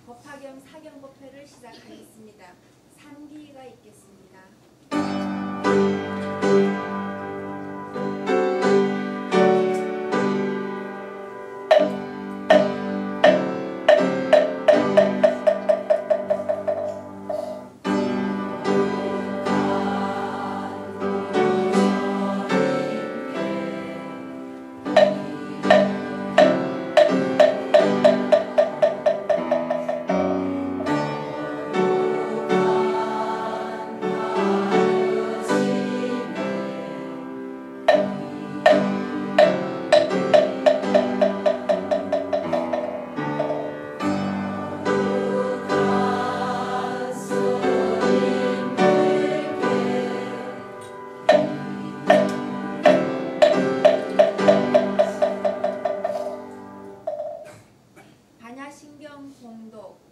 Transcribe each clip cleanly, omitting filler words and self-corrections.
법화경 사경법회를 시작하겠습니다. 3기가 있겠습니다. 반야신경 공독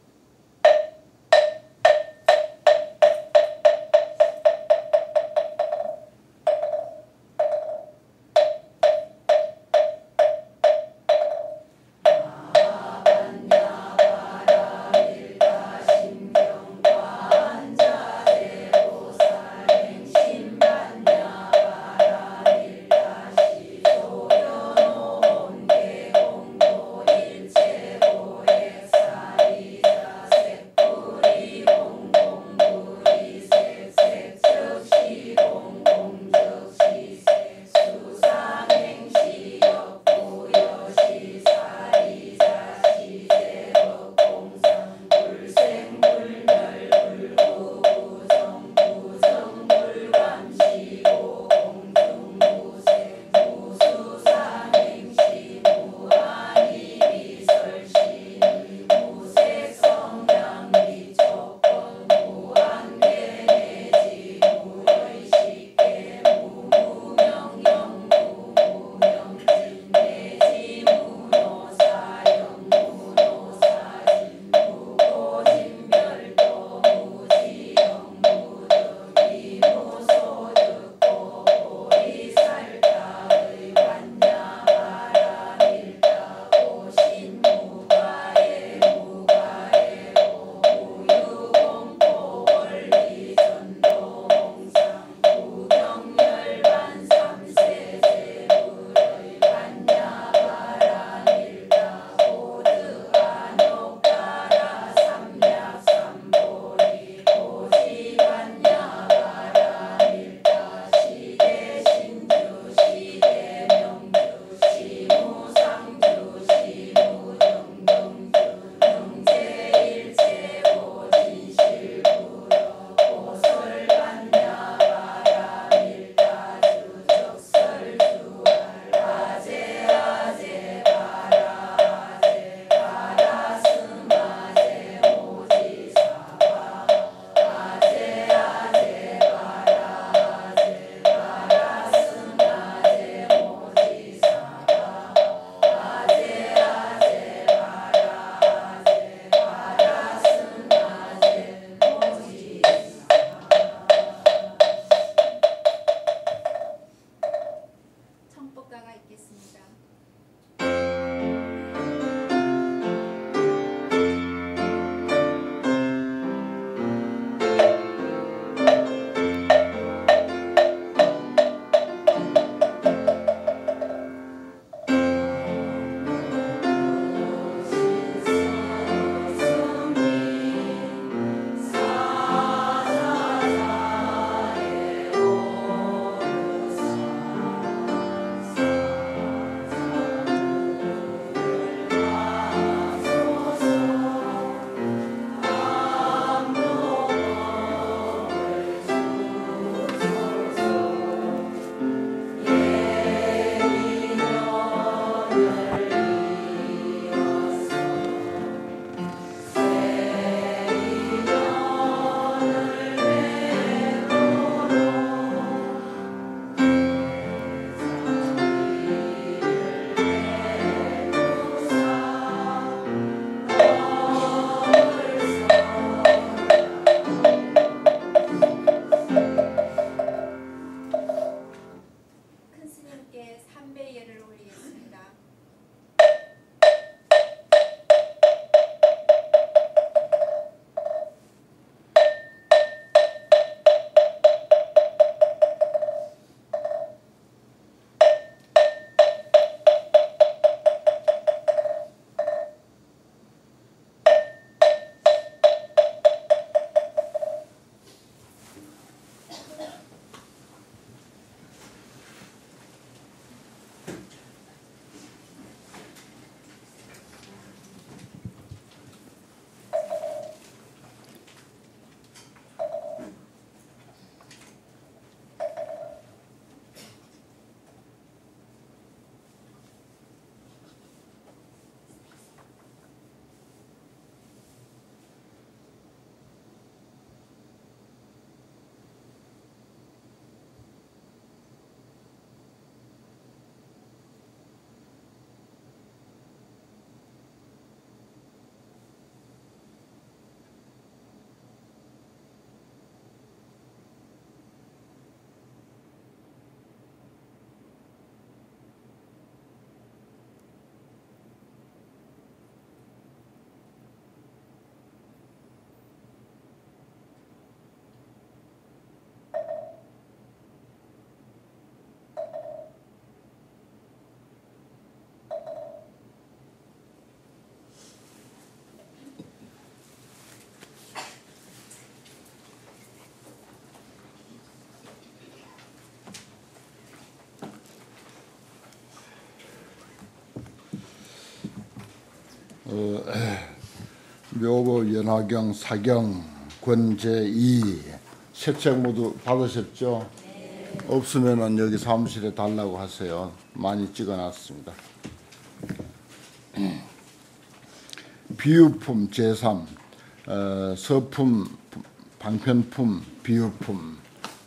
묘보 연화경 사경 권제2 세 책 모두 받으셨죠? 네. 없으면은 여기 사무실에 달라고 하세요. 많이 찍어놨습니다. 비유품 제3 서품 방편품 비유품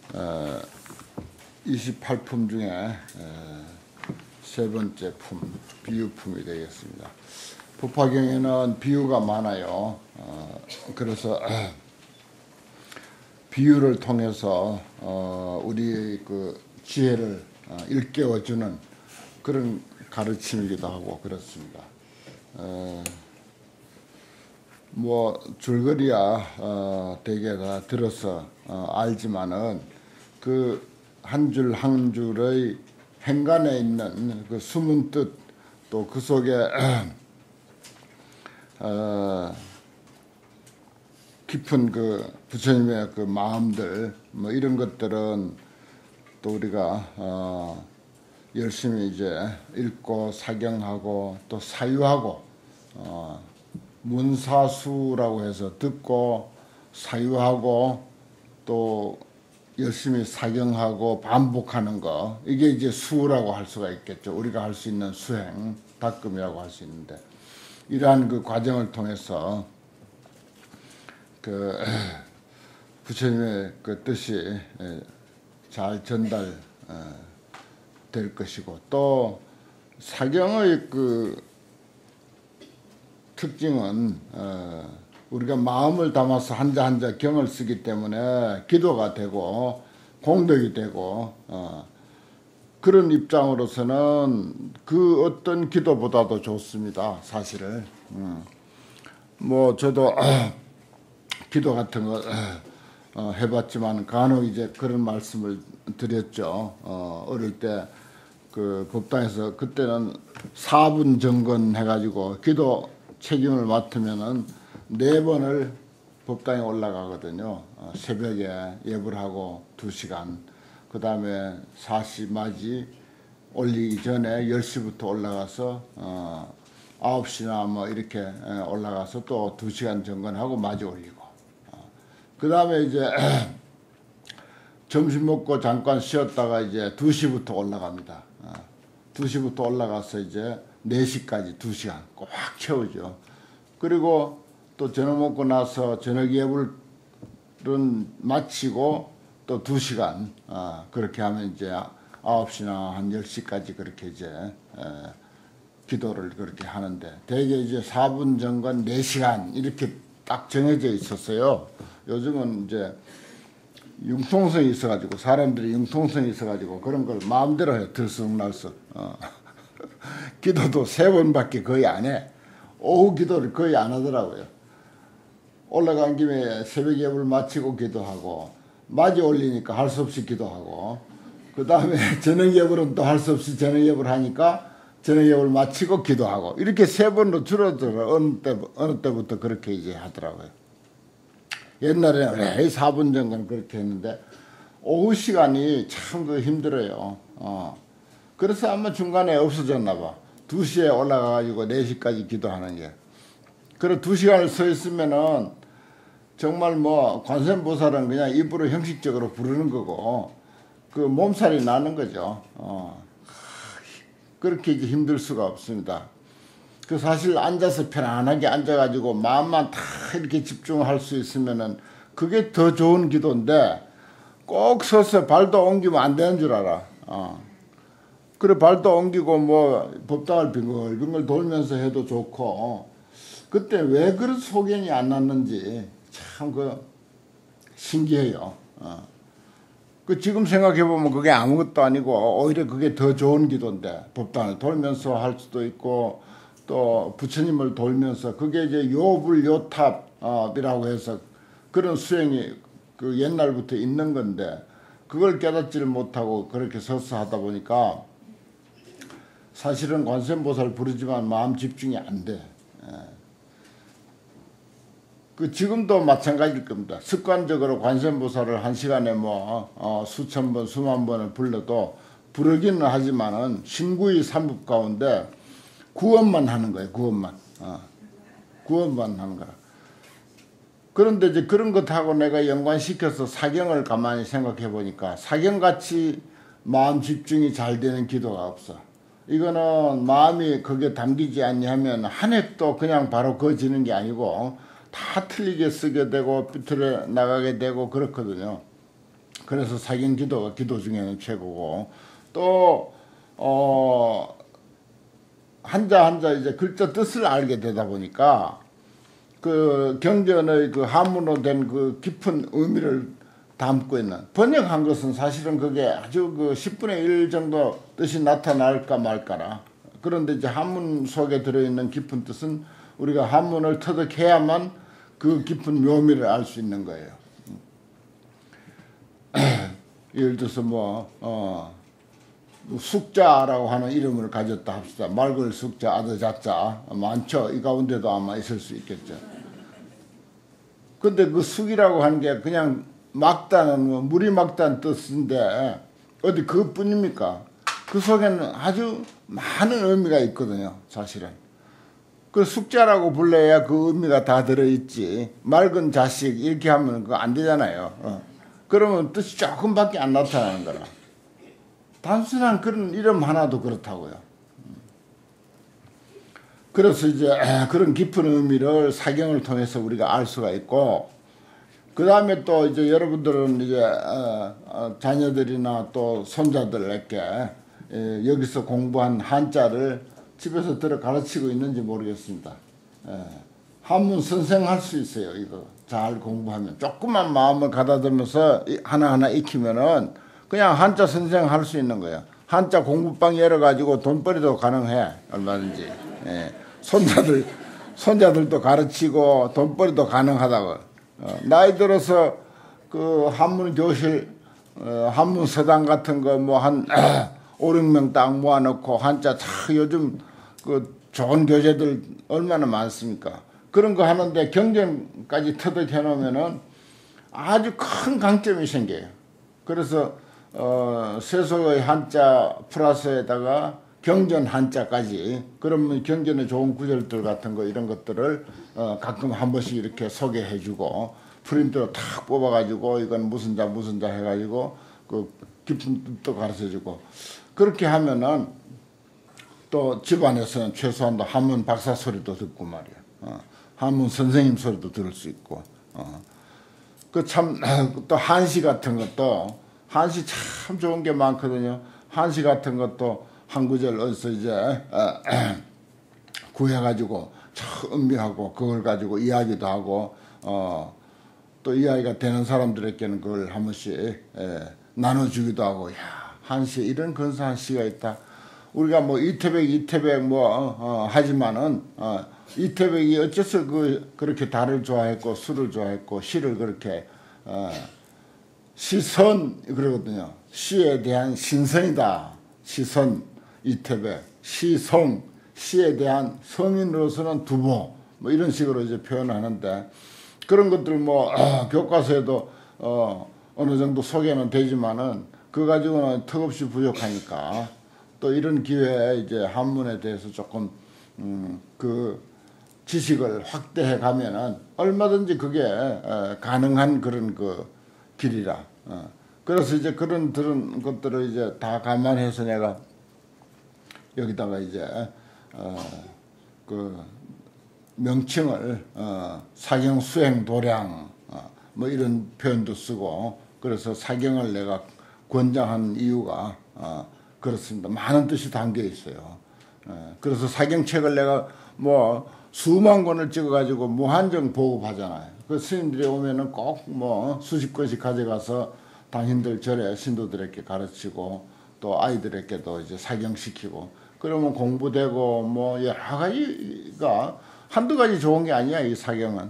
28품 중에 세 번째 품 비유품이 되겠습니다. 법화경에는 비유가 많아요. 그래서 비유를 통해서 우리 그 지혜를 일깨워주는 그런 가르침이기도 하고 그렇습니다. 뭐 줄거리야 대개 다 들어서 알지만은 그 한 줄 한 줄의 행간에 있는 그 숨은 뜻 또 그 속에 깊은 그 부처님의 그 마음들 뭐 이런 것들은 또 우리가 열심히 이제 읽고 사경하고 또 사유하고 문사수라고 해서 듣고 사유하고 또 열심히 사경하고 반복하는 거 이게 이제 수라고 할 수가 있겠죠. 우리가 할 수 있는 수행 닦음이라고 할 수 있는데 이러한 그 과정을 통해서 그 부처님의 그 뜻이 잘 전달 될 것이고 또 사경의 그 특징은 우리가 마음을 담아서 한자 한자 경을 쓰기 때문에 기도가 되고 공덕이 되고 그런 입장으로서는 그 어떤 기도보다도 좋습니다. 사실은 뭐 저도 기도 같은 거 해봤지만 간혹 이제 그런 말씀을 드렸죠. 어릴 때 그 법당에서 그때는 4분 정건 해가지고 기도 책임을 맡으면은 4번을 법당에 올라가거든요. 새벽에 예불 하고 2시간, 그 다음에 4시 맞이 올리기 전에 10시부터 올라가서 9시나 뭐 이렇게 올라가서 또 2시간 정건하고 맞이 올리고 그 다음에 이제 점심 먹고 잠깐 쉬었다가 이제 2시부터 올라갑니다. 2시부터 올라가서 이제 4시까지 2시간 꽉 채우죠. 그리고 또 저녁 먹고 나서 저녁 예불은 마치고 또 2시간 그렇게 하면 이제 9시나 한 10시까지 그렇게 이제 기도를 그렇게 하는데 대개 이제 4분 정건 4시간 이렇게 딱 정해져 있었어요. 요즘은 이제 융통성이 있어가지고 사람들이 융통성이 있어가지고 그런 걸 마음대로 해 들쑥날쑥 기도도 3번밖에 거의 안 해. 오후 기도를 거의 안 하더라고요. 올라간 김에 새벽 예불 마치고 기도하고 맞이 올리니까 할 수 없이 기도하고 그 다음에 저녁 예불은 또 할 수 없이 저녁 예불 하니까 저녁 예불 마치고 기도하고 이렇게 3번으로 줄어들어. 어느 때부터 그렇게 이제 하더라고요. 옛날에는 왜 4분 정도는 그렇게 했는데 오후 시간이 참 그 힘들어요. 그래서 아마 중간에 없어졌나 봐. 2시에 올라가가지고 4시까지 기도하는 게. 그래 2시간을 서 있으면은 정말 뭐 관세음보살은 그냥 입으로 형식적으로 부르는 거고 그 몸살이 나는 거죠. 그렇게 이제 힘들 수가 없습니다. 그 사실 앉아서 편안하게 앉아가지고 마음만 다 이렇게 집중할 수 있으면은 그게 더 좋은 기도인데 꼭 서서 발도 옮기면 안 되는 줄 알아. 그래 발도 옮기고 뭐 법당을 빙글빙글 돌면서 해도 좋고 그때 왜 그런 소견이 안 났는지 참 그 신기해요. 그 지금 생각해 보면 그게 아무것도 아니고 오히려 그게 더 좋은 기도인데 법당을 돌면서 할 수도 있고 또 부처님을 돌면서 그게 이제 요불요탑이라고 해서 그런 수행이 그 옛날부터 있는 건데 그걸 깨닫지를 못하고 그렇게 서서 하다 보니까 사실은 관세음보살 부르지만 마음 집중이 안 돼. 그 지금도 마찬가지일 겁니다. 습관적으로 관세음보살을 1시간에 뭐 수천 번 수만 번을 불러도 부르기는 하지만은 신구의 삼법 가운데 구원만 하는 거예요. 구원만. 구원만 하는 거라. 그런데 이제 그런 것하고 내가 연관시켜서 사경을 가만히 생각해 보니까 사경같이 마음 집중이 잘 되는 기도가 없어. 이거는 마음이 거기에 담기지 않냐면 한 획도 그냥 바로 그어지는 게 아니고 다 틀리게 쓰게 되고 삐뚤어 나가게 되고 그렇거든요. 그래서 사경 기도가 기도 중에는 최고고, 또 한자 한자 이제 글자 뜻을 알게 되다 보니까 그 경전의 그 한문으로 된 그 깊은 의미를 담고 있는, 번역한 것은 사실은 그게 아주 그 10분의 1 정도 뜻이 나타날까 말까라. 그런데 이제 한문 속에 들어있는 깊은 뜻은 우리가 한문을 터득해야만 그 깊은 묘미를 알 수 있는 거예요. 예를 들어서 숙자라고 하는 이름을 가졌다 합시다. 말글 숙자, 아드자자 많죠. 이 가운데도 아마 있을 수 있겠죠. 근데 그 숙이라고 하는 게 그냥 막다는 물이 막다는 뜻인데 어디 그것뿐입니까? 그 속에는 아주 많은 의미가 있거든요. 사실은. 그 숙자라고 불러야 그 의미가 다 들어있지. 맑은 자식 이렇게 하면 그거 안 되잖아요. 그러면 뜻이 조금밖에 안 나타나는 거라. 단순한 그런 이름 하나도 그렇다고요. 그래서 이제 그런 깊은 의미를 사경을 통해서 우리가 알 수가 있고, 그 다음에 또 이제 여러분들은 이제 자녀들이나 또 손자들에게 여기서 공부한 한자를 집에서 들어 가르치고 있는지 모르겠습니다. 한문 선생 할 수 있어요. 이거 잘 공부하면 조금만 마음을 가다듬어서 하나하나 익히면은 그냥 한자 선생 할 수 있는 거예요. 한자 공부방 열어가지고 돈벌이도 가능해. 얼마든지. 손자들도 가르치고 돈벌이도 가능하다고. 나이 들어서 그 한문 교실, 한문 서당 같은 거 뭐 한 5, 6명 딱 모아놓고 한자 다 요즘 그 좋은 교재들 얼마나 많습니까? 그런 거 하는데 경전까지 터득해 놓으면은 아주 큰 강점이 생겨요. 그래서 세속의 한자 플러스에다가 경전 한자까지, 그러면 경전에 좋은 구절들 같은 거 이런 것들을 가끔 한 번씩 이렇게 소개해주고 프린트로 탁 뽑아가지고 이건 무슨 자 해가지고 그 깊은 뜻도 가르쳐주고, 그렇게 하면은 또 집안에서는 최소한도 한문 박사 소리도 듣고 말이야. 한문 선생님 소리도 들을 수 있고. 그 참 또 한시 같은 것도, 한시 참 좋은 게 많거든요. 한시 같은 것도 한 구절 어디서 이제 구해가지고 참 음미하고 그걸 가지고 이야기도 하고, 또 이야기가 되는 사람들에게는 그걸 한 번씩 나눠주기도 하고, 야, 한시에 이런 근사한 시가 있다. 우리가 뭐 이태백 하지만은 이태백이 어째서 그렇게 달을 좋아했고 술을 좋아했고 시를 그렇게 시선 그러거든요. 시에 대한 신선이다. 시선 이태백, 시성, 시에 대한 성인으로서는 두보, 뭐 이런 식으로 이제 표현하는데, 그런 것들 교과서에도 어느 정도 소개는 되지만은 그거 가지고는 턱없이 부족하니까 또 이런 기회에 이제 한문에 대해서 조금 그 지식을 확대해 가면은 얼마든지 그게 가능한 그런 그 길이라. 그래서 이제 그런 것들을 이제 다 감안해서 내가 여기다가 이제 그 명칭을 사경 수행 도량 뭐 이런 표현도 쓰고, 그래서 사경을 내가 권장한 이유가 그렇습니다. 많은 뜻이 담겨 있어요. 그래서 사경책을 내가 뭐 수만 권을 찍어가지고 무한정 보급하잖아요. 그 스님들이 오면은 꼭 뭐 수십 권씩 가져가서 당신들 절에 신도들에게 가르치고 또 아이들에게도 이제 사경시키고, 그러면 공부되고 뭐 여러 가지가 한두 가지 좋은 게 아니야, 이 사경은.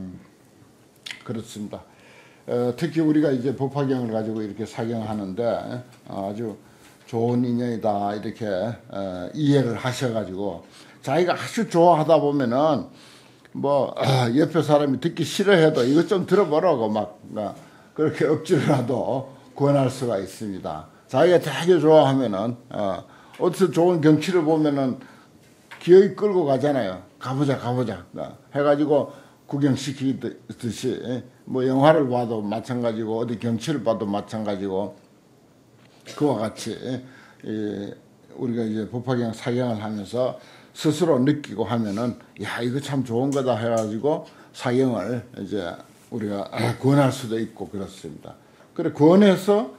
그렇습니다. 특히 우리가 이제 법화경을 가지고 이렇게 사경하는데 아주 좋은 인연이다 이렇게 이해를 하셔가지고, 자기가 아주 좋아하다 보면은 뭐 옆에 사람이 듣기 싫어해도 이것 좀 들어보라고 막 그렇게 억지로라도 권할 수가 있습니다. 자기가 되게 좋아하면은 어디서 좋은 경치를 보면은 기어이 끌고 가잖아요. 가보자 해가지고 구경시키듯이 뭐 영화를 봐도 마찬가지고 어디 경치를 봐도 마찬가지고 그와 같이 우리가 이제 법화경 사경을 하면서 스스로 느끼고 하면은 야 이거 참 좋은 거다 해가지고 사경을 이제 우리가 권할 수도 있고 그렇습니다. 그래 권해서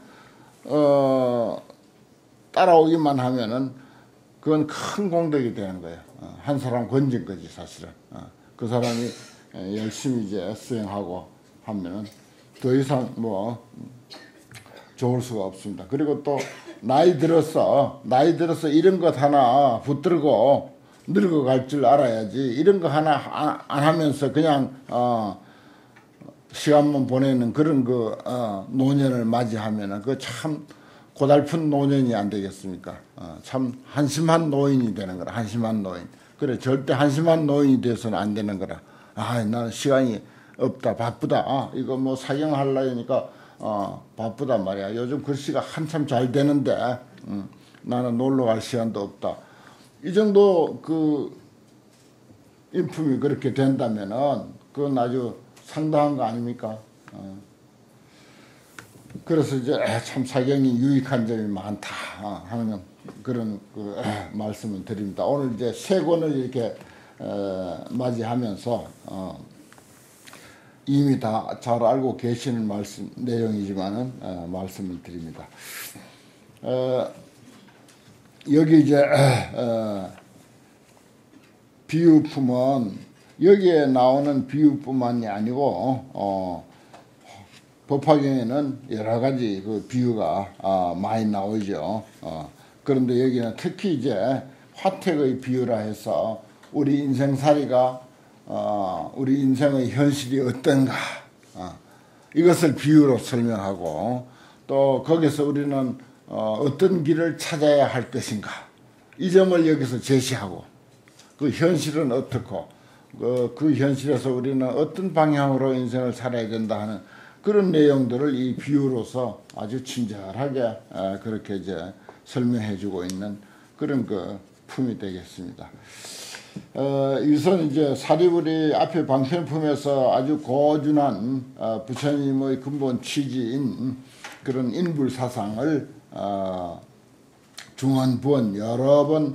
따라오기만 하면은 그건 큰 공덕이 되는 거예요. 한 사람 건진 거지 사실은. 그 사람이 열심히 이제 수행하고 하면은 더 이상 뭐 좋을 수가 없습니다. 그리고 또 나이 들어서 이런 것 하나 붙들고 늙어갈 줄 알아야지. 이런 거 하나 안 하면서 그냥 시간만 보내는 그런 노년을 맞이하면은 그 참 고달픈 노년이 안 되겠습니까? 참 한심한 노인이 되는 거라. 한심한 노인. 그래 절대 한심한 노인이 돼서는 안 되는 거라. 나는 시간이 없다, 바쁘다. 이거 뭐 사경하려니까 바쁘다 말이야. 요즘 글씨가 한참 잘 되는데 나는 놀러 갈 시간도 없다. 이 정도 인품이 그렇게 된다면은 그건 아주 상당한 거 아닙니까? 그래서 이제 참 사경이 유익한 점이 많다 하는 그런 말씀을 드립니다. 오늘 이제 세 권을 이렇게 맞이하면서 이미 다 잘 알고 계시는 내용이지만은 말씀을 드립니다. 여기 이제 비유품은 여기에 나오는 비유뿐만이 아니고 법화경에는 여러 가지 그 비유가 많이 나오죠. 그런데 여기는 특히 이제 화택의 비유라 해서 우리 인생살이가 우리 인생의 현실이 어떤가 이것을 비유로 설명하고 또 거기서 우리는 어떤 길을 찾아야 할 것인가 이 점을 여기서 제시하고 그 현실은 어떻고 그 현실에서 우리는 어떤 방향으로 인생을 살아야 된다 하는 그런 내용들을 이 비유로서 아주 친절하게 그렇게 이제 설명해 주고 있는 그런 품이 되겠습니다. 우선 이제 사리불이 앞에 방편품에서 아주 고준한 부처님의 근본 취지인 그런 인불사상을 중언부언 여러 번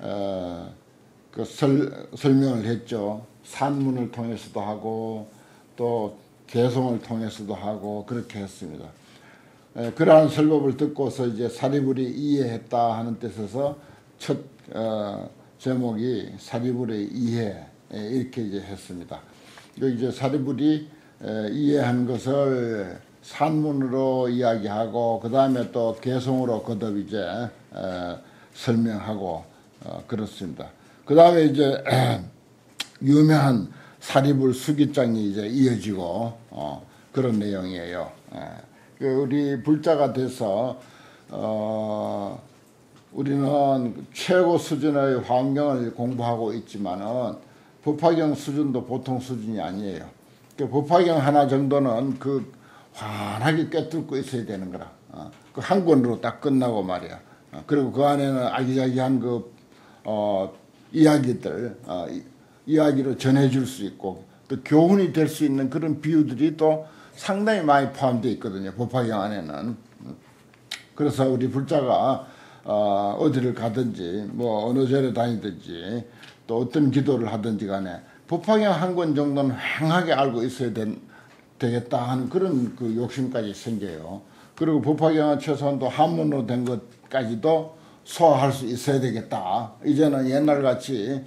설명을 했죠. 산문을 통해서도 하고 또 개송을 통해서도 하고 그렇게 했습니다. 그러한 설법을 듣고서 이제 사리불이 이해했다 하는 뜻에서 첫 제목이 사리불의 이해 이렇게 이제 했습니다. 이제 사리불이 이해한 것을 산문으로 이야기하고 그 다음에 또 개송으로 거듭 이제 설명하고 그렇습니다. 그 다음에 이제 유명한 사리불 수기장이 이제 이어지고 그런 내용이에요. 우리 불자가 돼서 우리는 최고 수준의 화엄경을 공부하고 있지만은 법화경 수준도 보통 수준이 아니에요. 법화경 하나 정도는 환하게 꿰뚫고 있어야 되는 거라. 그 한 권으로 딱 끝나고 말이야. 그리고 그 안에는 아기자기한 이야기로 전해줄 수 있고 또 교훈이 될 수 있는 그런 비유들이 또 상당히 많이 포함되어 있거든요. 법화경 안에는. 그래서 우리 불자가 어디를 가든지 뭐 어느 절에 다니든지 또 어떤 기도를 하든지 간에 법화경 한 권 정도는 휑하게 알고 있어야 되겠다 하는 그런 욕심까지 생겨요. 그리고 법화경은 최소한 또 한문으로 된 것까지도 소화할 수 있어야 되겠다. 이제는 옛날같이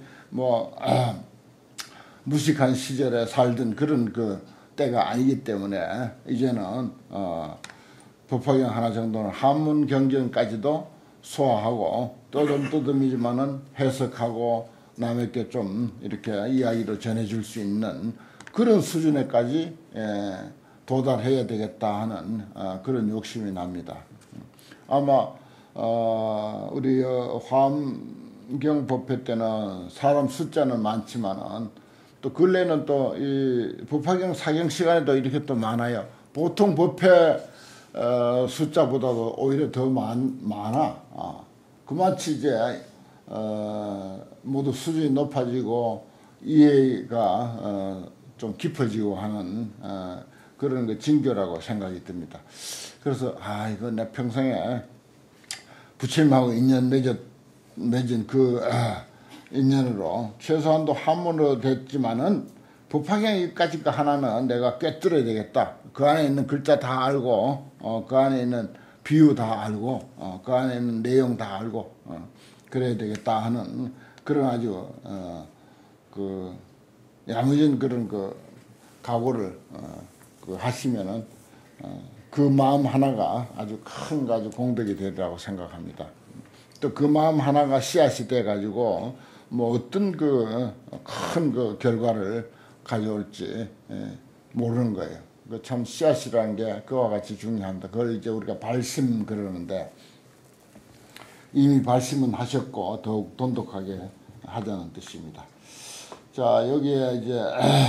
무식한 시절에 살던 그런 때가 아니기 때문에 이제는 법화경 하나 정도는 한문 경전까지도 소화하고 떠듬떠듬이지만은 해석하고 남에게 좀 이렇게 이야기로 전해줄 수 있는 그런 수준에까지 도달해야 되겠다 하는 그런 욕심이 납니다. 아마 우리 화엄경 법회 때는 사람 숫자는 많지만은 또 근래는 또 이 법화경 사경 시간에도 이렇게 또 많아요. 보통 법회 숫자보다도 오히려 더 많아. 그마치 이제 모두 수준이 높아지고 이해가 좀 깊어지고 하는 그런 그 징조라고 생각이 듭니다. 그래서 이거 내 평생에 부처님하고 인연 맺은 그 인연으로 최소한도 한문으로 됐지만은 도파경까지 하나는 내가 꿰뚫어야 되겠다. 그 안에 있는 글자 다 알고 그 안에 있는 비유 다 알고 그 안에 있는 내용 다 알고 그래야 되겠다 하는 그런 아주 그 야무진 그런 그 각오를 그 하시면은 그 마음 하나가 아주 큰 아주 공덕이 되리라고 생각합니다. 또 그 마음 하나가 씨앗이 돼 가지고 뭐 어떤 그 큰 그 결과를 가져올지 모르는 거예요. 그 참 씨앗이라는 게 그와 같이 중요합니다. 그걸 이제 우리가 발심 그러는데 이미 발심은 하셨고 더욱 돈독하게 하자는 뜻입니다. 자, 여기에 이제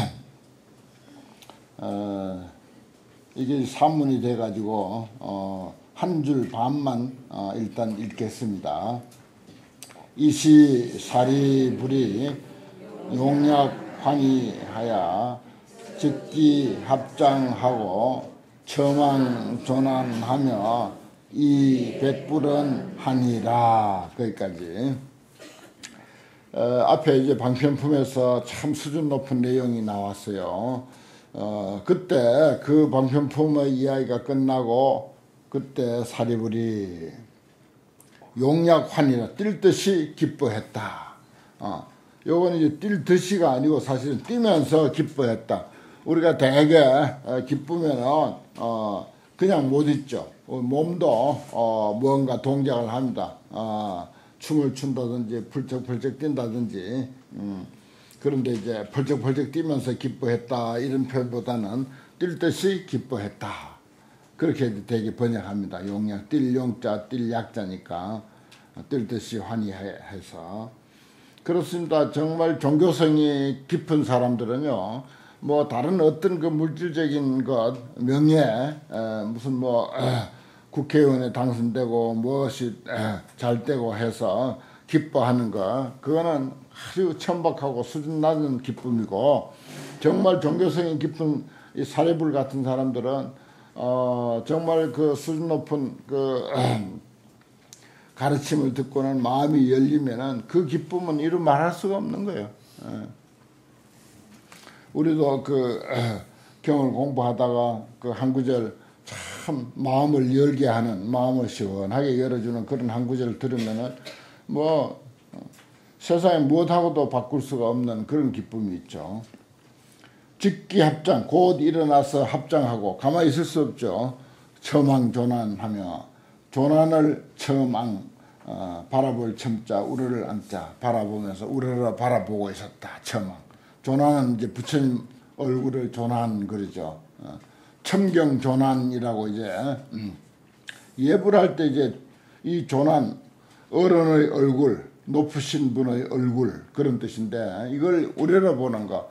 이게 산문이 돼 가지고 한 줄 반만 일단 읽겠습니다. 이시 사리불이 용약환희하야 즉기 합장하고 첨왕존환하며 이 백불은 하니라. 거기까지. 앞에 이제 방편품에서 참 수준 높은 내용이 나왔어요. 그때 그 방편품의 이야기가 끝나고 그때 사리불이 용약환이라 뛸 듯이 기뻐했다. 요건 이제 뛸 듯이가 아니고 사실은 뛰면서 기뻐했다. 우리가 되게 기쁘면은 그냥 못 있죠. 몸도 뭔가 동작을 합니다. 춤을 춘다든지 펄쩍펄쩍 뛴다든지. 그런데 이제 펄쩍펄쩍 뛰면서 기뻐했다 이런 표현보다는 뛸 듯이 기뻐했다. 그렇게 되게 번역합니다. 용약, 뛸 용자, 뛸 약자니까 뛸 듯이 환희해서. 그렇습니다. 정말 종교성이 깊은 사람들은요, 뭐 다른 어떤 그 물질적인 것, 명예, 무슨 뭐 국회의원에 당선되고 무엇이 잘 되고 해서 기뻐하는 거, 그거는 아주 천박하고 수준 낮은 기쁨이고, 정말 종교성이 깊은 이 사례불 같은 사람들은 정말 그 수준 높은 그 가르침을 듣고는 마음이 열리면은 그 기쁨은 이루 말할 수가 없는 거예요. 우리도 그 경을 공부하다가 그 한 구절 참 마음을 열게 하는, 마음을 시원하게 열어주는 그런 한 구절을 들으면은 뭐 세상에 무엇하고도 바꿀 수가 없는 그런 기쁨이 있죠. 즉기 합장, 곧 일어나서 합장하고 가만히 있을 수 없죠. 첨왕존환하며, 존환을 첨왕, 바라볼 첨자, 우러를 안자, 바라보면서 우러러 바라보고 있었다. 첨왕. 존환은 이제 부처님 얼굴을 존환 그러죠. 첨경존환이라고 이제 예불할 때 이제 이 존환, 어른의 얼굴, 높으신 분의 얼굴 그런 뜻인데 이걸 우러러 보는 거.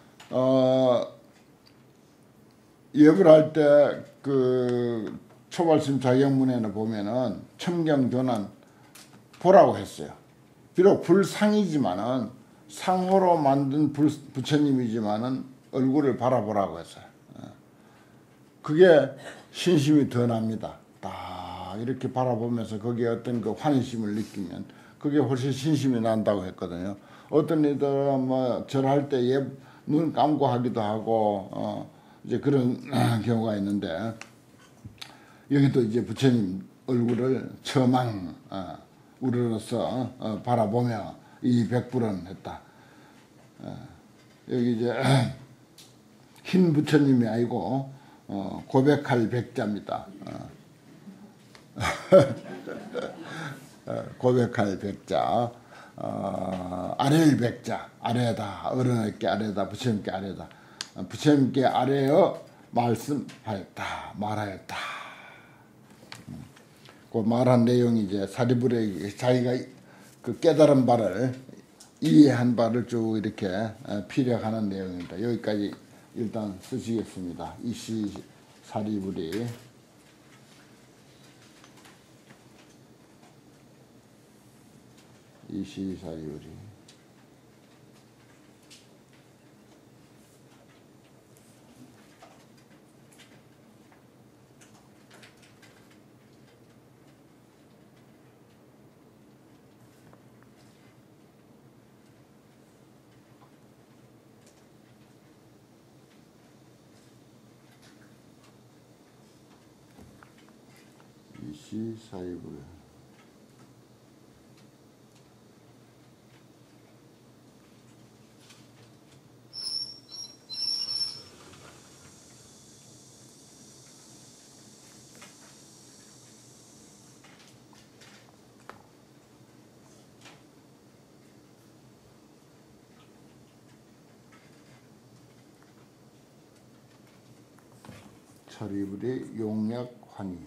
예불할 때 그 초발심 자경문에는 보면은 첨경존환 보라고 했어요. 비록 불상이지만은 상호로 만든 부처님이지만은 얼굴을 바라보라고 했어요. 그게 신심이 더 납니다. 딱 이렇게 바라보면서 거기에 어떤 그 환희심을 느끼면 그게 훨씬 신심이 난다고 했거든요. 어떤 이들은 뭐 절할 때 눈 감고 하기도 하고 이제 그런 경우가 있는데 여기도 이제 부처님 얼굴을 첨왕 우러러서 바라보며 이 백불은 했다. 여기 이제 흰 부처님이 아니고 고백할 백자입니다. 고백할 백자. 아래일 백자, 아래다, 어른에게 아래다, 부처님께 아래다, 부처님께 아래어 말씀하였다, 말하였다. 그 말한 내용이 이제 사리불에 자기가 그 깨달은 바를 이해한 바를 쭉 이렇게 피력하는 내용입니다. 여기까지 일단 쓰시겠습니다. 이시 사리불이 이시사리불이 시사이불 차리불의 용약환희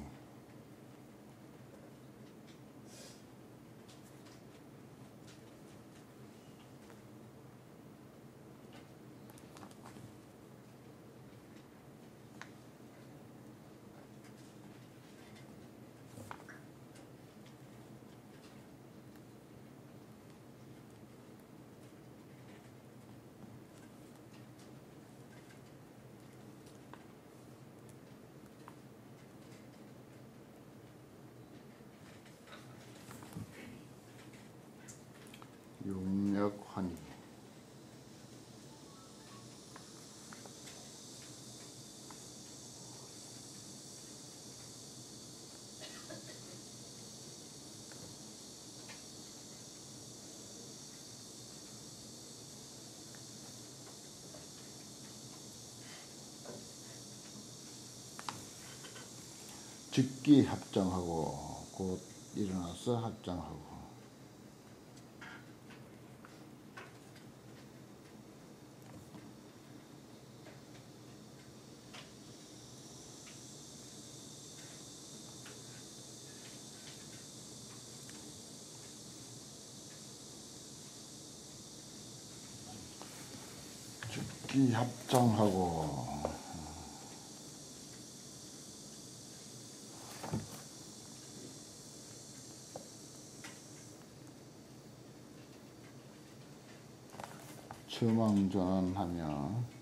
용약환희 즉기 합장하고 곧 일어나서 합장하고 즉기 합장하고 처망전환하며